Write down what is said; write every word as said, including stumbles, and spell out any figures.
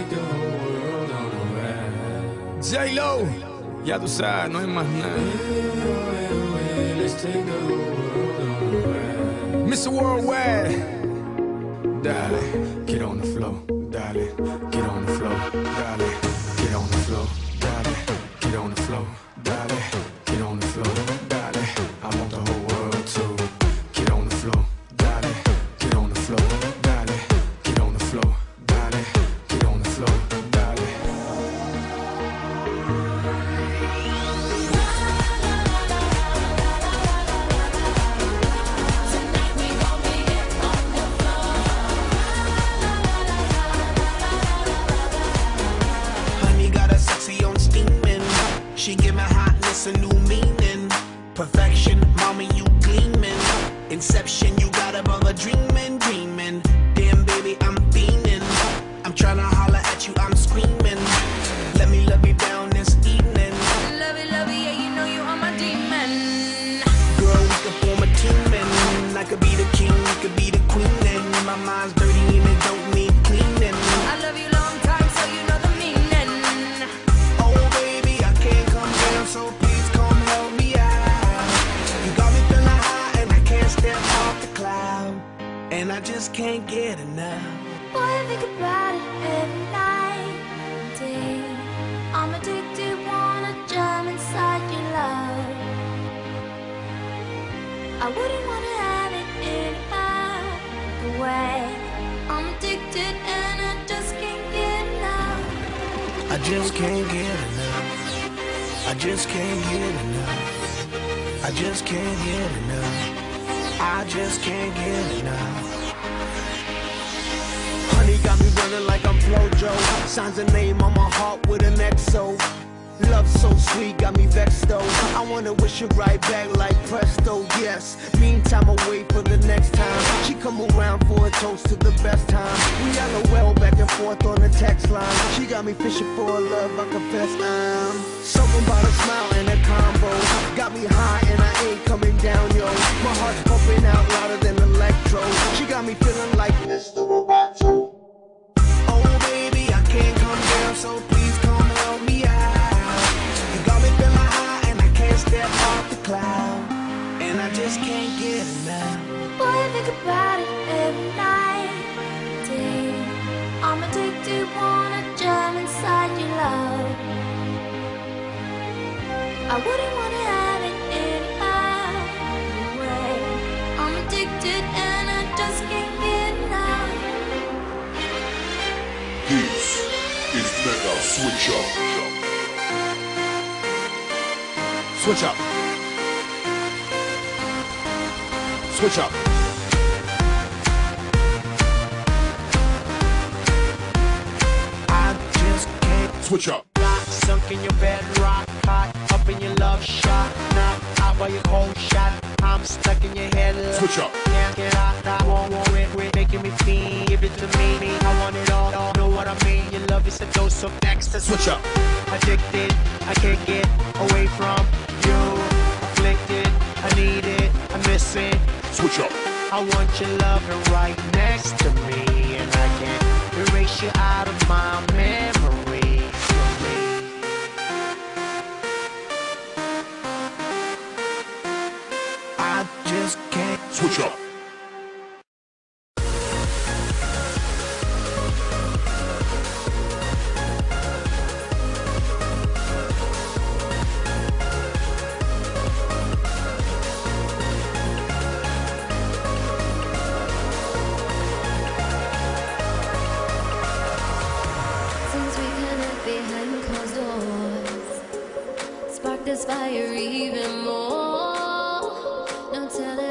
J-Lo, ya tú sabes, no hay más nada. mister Worldwide, dale, get on the flow, dale, get on the flow, dale, get on the flow, dale, get on the flow, dale, get on the flow, dale. I want the whole world to get on the flow, dale, get on the flow, dale, get on the flow, dale, get on the flow, dale. She give my hotness a new meaning. Perfection, mommy, you gleaming. Inception, you got above a dreaming, dreaming. Damn, baby, I'm fiending. I'm tryna holler at you, I'm screaming. Let me love you down this evening. Love it, love it, yeah, you know you are my demon. Girl, we could form a team, and I could be the king, you could be the queen, and my mind's dirty and it don't need cleaning. I love you long time, so you know the meaning. Oh, baby, I can't come down, so please come help me out. You got me feeling high, and I can't step off the cloud, and I just can't get enough. Boy, I think about it every night, day. I'm addicted, wanna jump inside your love. I wouldn't wanna have it any other way. I'm addicted and I just can't get enough. I just can't get enough. I just can't get enough. I just can't get enough. I just can't get enough. Honey got me running like I'm Flojo. Signs a name on my heart with an X O. Love so sweet, got me vexed though. I wanna wish it right back like presto, yes. Meantime, I wait for the next time she come around for a toast to the best time. We LOL back and forth on the text line. She got me fishing for a love, I confess I'm something about a smile and a combo. Got me high and I ain't coming down, yo. My heart's pumping out louder than electro. She got me feeling like Mister Roboto. Oh baby, I can't come down, so please come help me out. Step off the cloud, and I just can't get enough. Boy, I think about it every night, day. I'm addicted, wanna jump inside your love. I wouldn't wanna have it any other way. I'm addicted and I just can't get enough. This is Mega Switch Up. Switch up. Switch up. I just can't Switch up. Rock, sunk in your bed, rock hot, up in your love shot, knock out by your cold shot. I'm stuck in your head. Switch up. Can't get out, I won't want it, it, making me feel. Give it to me, me, I want it all, all. Know what I mean? Your love is a dose of next. Switch up. Addicted, I can't get away from you. Afflicted, I need it, I miss it. Switch up. I want your loving right next to me, and I can't erase you out of my memory. I just can't Switch up. This fire even more. No telling